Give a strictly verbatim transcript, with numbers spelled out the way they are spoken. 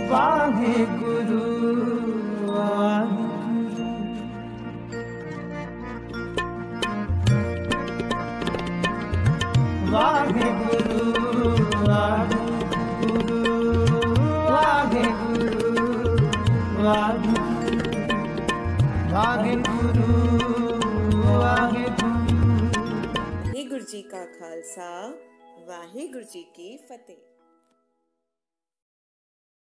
ਵਾਹਿਗੁਰੂ ਵਾਹਿਗੁਰੂ ਵਾਹਿਗੁਰੂ ਵਾਹਿਗੁਰੂ ਵਾਹਿਗੁਰੂ ਵਾਹਿਗੁਰੂ ਵਾਹਿਗੁਰੂ। ਵਾਹਿਗੁਰੂ ਜੀ ਕਾ ਖਾਲਸਾ, ਵਾਹਿਗੁਰੂ ਜੀ ਕੀ ਫਤਿਹ।